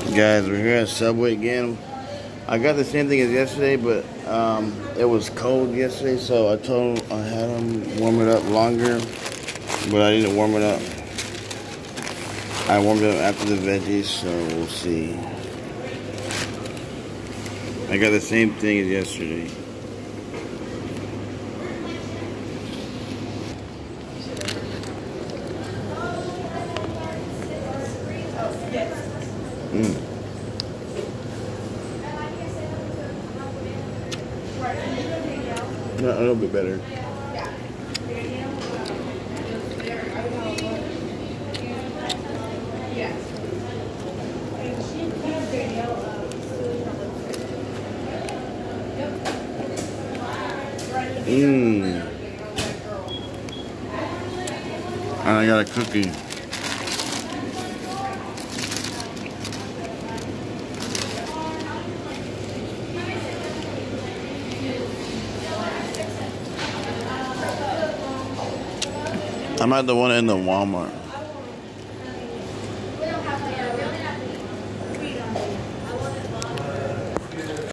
Guys, we're here at Subway again. I got the same thing as yesterday, but it was cold yesterday, so I told him I had him warm it up longer, but I didn't warm it up. I warmed it up after the veggies, so we'll see. I got the same thing as yesterday. No, a little bit better. I got a cookie. I'm at the one in the Walmart.